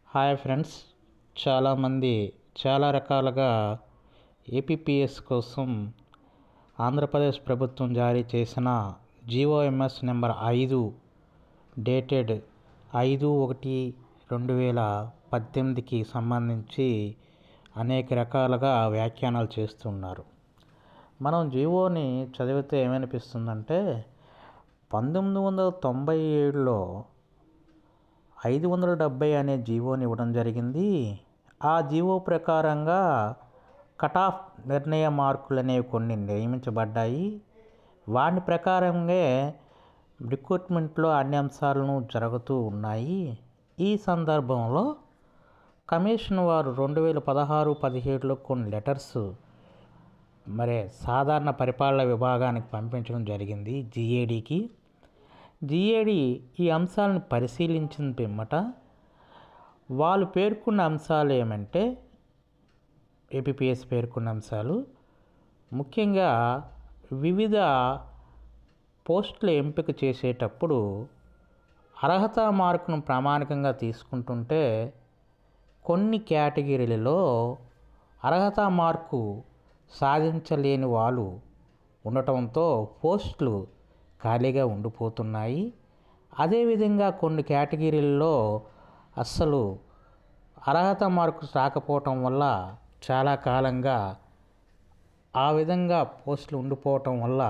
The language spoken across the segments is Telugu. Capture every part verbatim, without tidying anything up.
హాయ్ ఫ్రెండ్స్, చాలామంది చాలా రకాలుగా ఏపీపీఎస్ కోసం ఆంధ్రప్రదేశ్ ప్రభుత్వం జారీ చేసిన జీఓఎంఎస్ నెంబర్ ఐదు డేటెడ్ ఐదు ఒకటి రెండు వేల పద్దెనిమిదికి సంబంధించి అనేక రకాలుగా వ్యాఖ్యానాలు చేస్తున్నారు. మనం జీవోని చదివితే ఏమనిపిస్తుందంటే పంతొమ్మిది వందల తొంభై ఏడులో ఐదు వందల డెబ్బై అనే జీవోని ఇవ్వడం జరిగింది. ఆ జీవో ప్రకారంగా కట్ ఆఫ్ నిర్ణయ మార్కులు అనేవి కొన్ని నియమించబడ్డాయి. వాటి ప్రకారంగా రిక్రూట్మెంట్లో అన్ని అంశాలను జరుగుతూ ఉన్నాయి. ఈ సందర్భంలో కమిషన్ వారు రెండు వేల పదహారు పదిహేడులో కొన్ని లెటర్స్ మరి సాధారణ పరిపాలన విభాగానికి పంపించడం జరిగింది. జిఏడికి జిఏడి ఈ అంశాలను పరిశీలించిన పిమ్మట వాళ్ళు పేర్కొన్న అంశాలు ఏమంటే ఏపీపీఎస్ పేర్కొన్న అంశాలు ముఖ్యంగా వివిధ పోస్టుల ఎంపిక చేసేటప్పుడు అర్హత మార్కును ప్రామాణికంగా తీసుకుంటుంటే కొన్ని కేటగిరీలలో అర్హత మార్కు సాధించలేని వాళ్ళు ఉండటంతో పోస్టులు ఖాళీగా ఉండిపోతున్నాయి. అదేవిధంగా కొన్ని కేటగిరీల్లో అస్సలు అర్హత మార్కు రాకపోవటం వల్ల చాలా కాలంగా ఆ విధంగా పోస్టులు ఉండిపోవటం వల్ల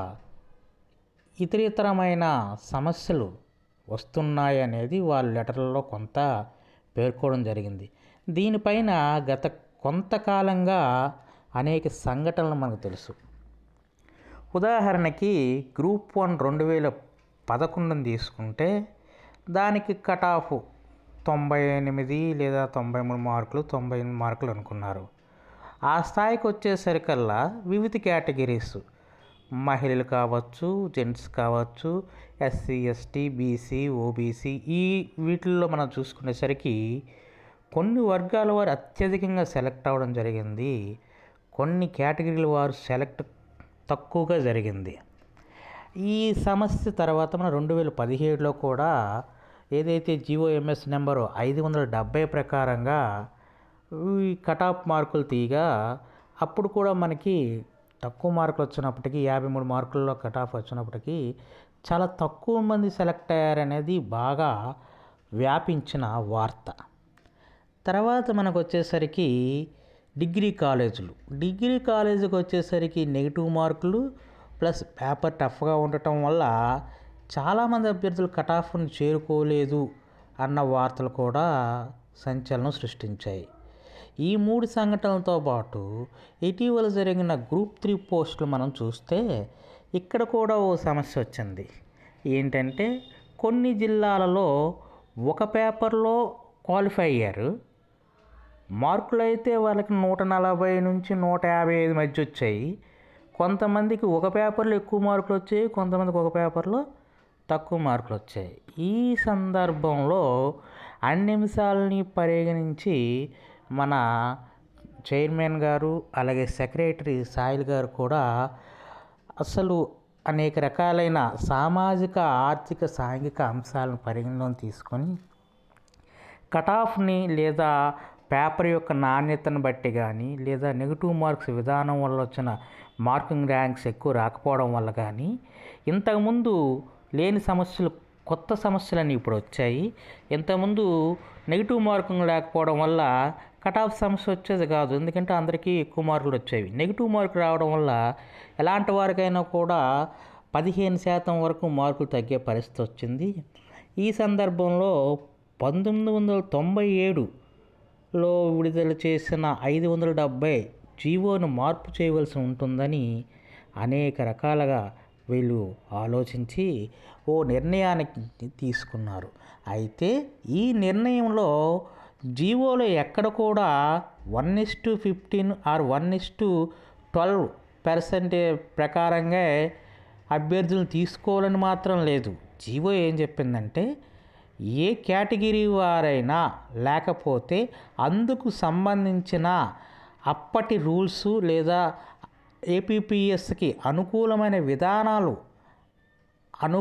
ఇతరితరమైన సమస్యలు వస్తున్నాయి అనేది వాళ్ళ లెటర్లలో కొంత పేర్కోవడం జరిగింది. దీనిపైన గత కొంతకాలంగా అనేక సంఘటనలు మనకు తెలుసు. ఉదాహరణకి గ్రూప్ వన్ రెండు వేల పదకొండుని తీసుకుంటే దానికి కట్ ఆఫ్ తొంభై ఎనిమిది లేదా తొంభై మూడు మార్కులు తొంభై ఎనిమిది మార్కులు అనుకున్నారు. ఆ స్థాయికి వచ్చేసరికల్లా వివిధ కేటగిరీస్ మహిళలు కావచ్చు, జెంట్స్ కావచ్చు, ఎస్సీ ఎస్టీ బీసీ ఓబీసీ ఈ వీటిల్లో మనం చూసుకునేసరికి కొన్ని వర్గాల వారు అత్యధికంగా సెలెక్ట్ అవ్వడం జరిగింది. కొన్ని కేటగిరీల వారు సెలెక్ట్ తక్కువగా జరిగింది. ఈ సమస్య తర్వాత మన రెండు వేల పదిహేడులో కూడా ఏదైతే జీఓఎంఎస్ నెంబరు ఐదు వందల డెబ్బై ప్రకారంగా ఈ కట్ ఆఫ్ మార్కులు తీయగా అప్పుడు కూడా మనకి తక్కువ మార్కులు వచ్చినప్పటికీ యాభై మూడు మార్కుల్లో కట్ ఆఫ్ వచ్చినప్పటికీ చాలా తక్కువ మంది సెలెక్ట్ అయ్యారనేది బాగా వ్యాపించిన వార్త. తర్వాత మనకు వచ్చేసరికి డిగ్రీ కాలేజీలు డిగ్రీ కాలేజీకి వచ్చేసరికి నెగిటివ్ మార్కులు ప్లస్ పేపర్ టఫ్గా ఉండటం వల్ల చాలామంది అభ్యర్థులు కట్ ఆఫ్ని చేరుకోలేదు అన్న వార్తలు కూడా సంచలనం సృష్టించాయి. ఈ మూడు సంఘటనలతో పాటు ఇటీవల జరిగిన గ్రూప్ త్రీ పోస్టులు మనం చూస్తే ఇక్కడ కూడా ఓ సమస్య వచ్చింది. ఏంటంటే కొన్ని జిల్లాలలో ఒక పేపర్లో క్వాలిఫై అయ్యారు. మార్కులు అయితే వాళ్ళకి నూట నలభై నుంచి నూట యాభై ఐదు మధ్య వచ్చాయి. కొంతమందికి ఒక పేపర్లో ఎక్కువ మార్కులు వచ్చాయి, కొంతమందికి ఒక పేపర్లో తక్కువ మార్కులు వచ్చాయి. ఈ సందర్భంలో అన్ని అంశాలని పరిగణించి మన చైర్మన్ గారు అలాగే సెక్రటరీ సాయిల్ గారు కూడా అసలు అనేక రకాలైన సామాజిక ఆర్థిక సాంఘిక అంశాలను పరిగణలోకి తీసుకొని కట్ ఆఫ్ని లేదా పేపర్ యొక్క నాణ్యతను బట్టి కానీ లేదా నెగిటివ్ మార్క్స్ విధానం వల్ల వచ్చిన మార్కింగ్ ర్యాంక్స్ ఎక్కువ రాకపోవడం వల్ల కానీ ఇంతకుముందు లేని సమస్యలు కొత్త సమస్యలన్నీ ఇప్పుడు వచ్చాయి. ఇంతకుముందు నెగిటివ్ మార్కింగ్ లేకపోవడం వల్ల కట్ ఆఫ్ సమస్య వచ్చేది కాదు, ఎందుకంటే అందరికీ ఎక్కువ మార్కులు వచ్చేవి. నెగిటివ్ మార్కులు రావడం వల్ల ఎలాంటి వారికైనా కూడా పదిహేను శాతం వరకు మార్కులు తగ్గే పరిస్థితి వచ్చింది. ఈ సందర్భంలో పంతొమ్మిది వందల తొంభై ఏడు లో విడుదల చేసిన ఐదు వందల డెబ్బై జీవోను మార్పు చేయవలసి ఉంటుందని అనేక రకాలుగా వీళ్ళు ఆలోచించి ఓ నిర్ణయానికి తీసుకున్నారు. అయితే ఈ నిర్ణయంలో జీవోలో ఎక్కడ కూడా one is to fifteen or one is to twelve percentage ప్రకారంగా అభ్యర్థులను తీసుకోవాలని మాత్రం లేదు. జీవో ఏం చెప్పిందంటే ఏ కేటగిరీ వారైనా లేకపోతే అందుకు సంబంధించిన అప్పటి రూల్స్ లేదా ఏపీపీఎస్కి అనుకూలమైన విధానాలు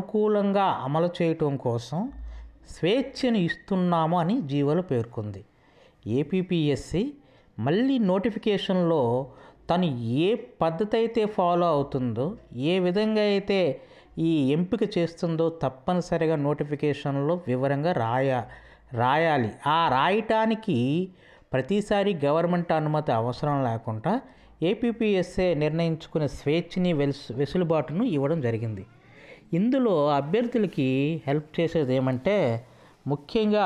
అనుకూలంగా అమలు చేయటం కోసం స్వేచ్ఛను ఇస్తున్నాము అని జీవోలో పేర్కొంది. ఏపీపీఎస్సి మళ్ళీ నోటిఫికేషన్లో తను ఏ పద్ధతి అయితే ఫాలో అవుతుందో, ఏ విధంగా అయితే ఈ ఎంపిక చేస్తుందో తప్పనిసరిగా నోటిఫికేషన్లో వివరంగా రాయ రాయాలి. ఆ రాయటానికి ప్రతిసారి గవర్నమెంట్ అనుమతి అవసరం లేకుండా ఏపీపీఎస్ఏ నిర్ణయించుకునే స్వేచ్ఛని వెలుసు వెసులుబాటును ఇవ్వడం జరిగింది. ఇందులో అభ్యర్థులకి హెల్ప్ చేసేది ఏమంటే, ముఖ్యంగా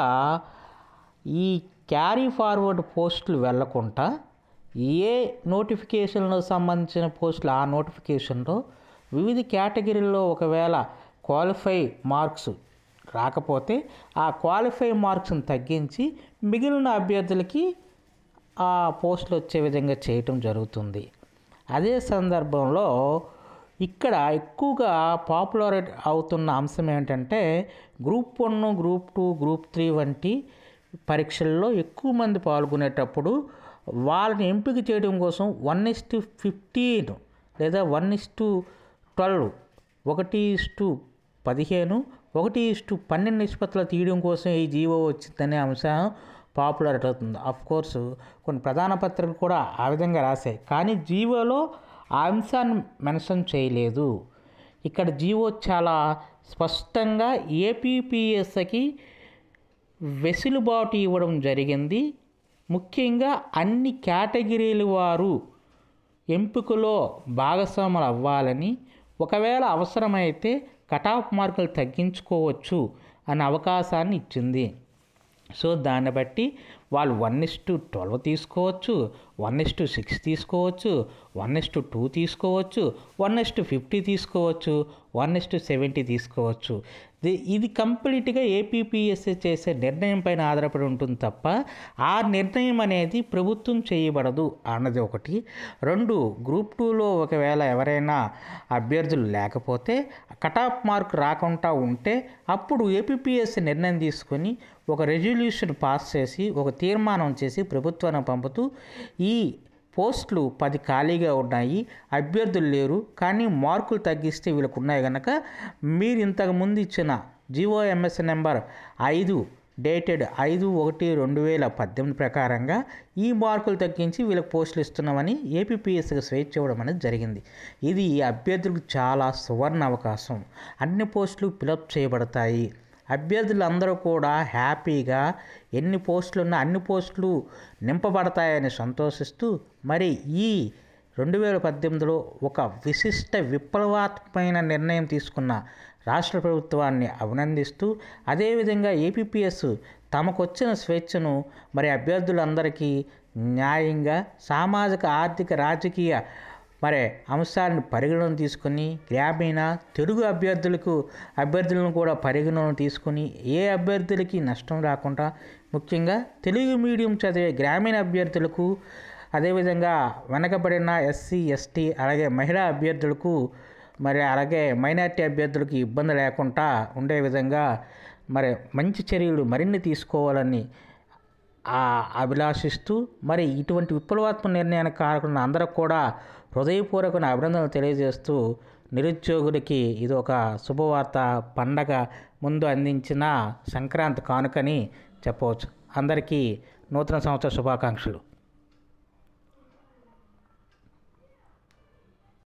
ఈ క్యారీ ఫార్వర్డ్ పోస్టులు వెళ్ళకుండా ఏ నోటిఫికేషన్లకు సంబంధించిన పోస్టులు ఆ నోటిఫికేషన్లో వివిధ కేటగిరీల్లో ఒకవేళ క్వాలిఫై మార్క్స్ రాకపోతే ఆ క్వాలిఫై మార్క్స్ని తగ్గించి మిగిలిన అభ్యర్థులకి ఆ పోస్టులు వచ్చే విధంగా చేయటం జరుగుతుంది. అదే సందర్భంలో ఇక్కడ ఎక్కువగా పాపులర్ అవుతున్న అంశం ఏంటంటే, group one, group two, group three వంటి పరీక్షల్లో ఎక్కువ మంది పాల్గొనేటప్పుడు వాళ్ళని ఎంపిక చేయడం కోసం వన్ ఇస్ టు ఫిఫ్టీన్ లేదా వన్ ఇస్ టు ట్వెల్వ్ ఒకటి ఇస్ టు పదిహేను ఒకటి ఇస్ టు పన్నెండు నిష్పత్తులు తీయడం కోసం ఈ జీవో వచ్చిందనే అంశం పాపులర్ అవుతుంది. అఫ్కోర్స్ కొన్ని ప్రధాన పత్రికలు కూడా ఆ విధంగా రాశాయి, కానీ జీవోలో ఆ అంశాన్ని మెన్షన్ చేయలేదు. ఇక్కడ జీవో చాలా స్పష్టంగా ఏపీపీఎస్సికి వెసులుబాటు ఇవ్వడం జరిగింది. ముఖ్యంగా అన్ని కేటగిరీల వారు ఎంపికలో భాగస్వాములు అవ్వాలని, ఒకవేళ అవసరమైతే కటాఫ్ మార్కులు తగ్గించుకోవచ్చు అనే అవకాశాన్ని ఇచ్చింది. సో దాన్ని బట్టి వాళ్ళు వన్ ఇస్ టు ట్వెల్వ్ తీసుకోవచ్చు, వన్ ఇస్ టు సిక్స్ తీసుకోవచ్చు, వన్ ఇస్ టు టూ తీసుకోవచ్చు, వన్ ఇస్ టు ఫిఫ్టీ తీసుకోవచ్చు, వన్ ఇస్ టు సెవెంటీ తీసుకోవచ్చు. ఇది కంప్లీట్గా ఏపీపీఎస్సీ చేసే నిర్ణయం పైన ఆధారపడి ఉంటుంది తప్ప ఆ నిర్ణయం అనేది ప్రభుత్వం చేయబడదు అన్నది ఒకటి. రెండు, గ్రూప్ టూలో ఒకవేళ ఎవరైనా అభ్యర్థులు లేకపోతే కటాఫ్ మార్క్ రాకుండా ఉంటే అప్పుడు ఏపీపీఎస్సీ నిర్ణయం తీసుకొని ఒక రెజల్యూషన్ పాస్ చేసి ఒక తీర్మానం చేసి ప్రభుత్వానికి పంపుతూ ఈ పోస్టులు పది ఖాళీగా ఉన్నాయి, అభ్యర్థులు లేరు, కానీ మార్కులు తగ్గిస్తే వీళ్ళకు ఉన్నాయి కనుక మీరు ఇంతకు ముందు ఇచ్చిన జీఓఎంఎస్ నెంబర్ ఐదు డేటెడ్ ఐదు ఒకటి రెండు వేల పద్దెనిమిది ప్రకారంగా ఈ మార్కులు తగ్గించి వీళ్ళకి పోస్టులు ఇస్తున్నామని ఏపీపీఎస్సీకి స్వేచ్ఛ ఇవ్వడం అనేది జరిగింది. ఇది అభ్యర్థులకు చాలా సువర్ణ అవకాశం. అన్ని పోస్టులు ఫిలప్ చేయబడతాయి. అభ్యర్థులందరూ కూడా హ్యాపీగా ఎన్ని పోస్టులు ఉన్నా అన్ని పోస్టులు నింపబడతాయని సంతోషిస్తూ మరి ఈ రెండు వేల పద్దెనిమిదిలో ఒక విశిష్ట విప్లవాత్మకమైన నిర్ణయం తీసుకున్న రాష్ట్ర ప్రభుత్వాన్ని అభినందిస్తూ, అదేవిధంగా ఏపీపీఎస్ తమకొచ్చిన స్వేచ్ఛను మరి అభ్యర్థులందరికీ న్యాయంగా సామాజిక ఆర్థిక రాజకీయ మరి అంశాలను పరిగణన తీసుకొని గ్రామీణ తెలుగు అభ్యర్థులకు అభ్యర్థులను కూడా పరిగణన తీసుకొని ఏ అభ్యర్థులకి నష్టం రాకుండా ముఖ్యంగా తెలుగు మీడియం చదివే గ్రామీణ అభ్యర్థులకు, అదేవిధంగా వెనకబడిన ఎస్సీ ఎస్టీ అలాగే మహిళా అభ్యర్థులకు మరి అలాగే మైనారిటీ అభ్యర్థులకు ఇబ్బంది లేకుండా ఉండే విధంగా మరి మంచి చర్యలు మరిన్ని తీసుకోవాలని అభిలాషిస్తూ మరి ఇటువంటి విప్లవాత్మక నిర్ణయానికి కారకున్న అందరికి కూడా హృదయపూర్వక అభినందనలు తెలియజేస్తూ, నిరుద్యోగులకి ఇది ఒక శుభవార్త, పండగ ముందు అందించిన సంక్రాంతి కానుకని చెప్పవచ్చు. అందరికీ నూతన సంవత్సర శుభాకాంక్షలు.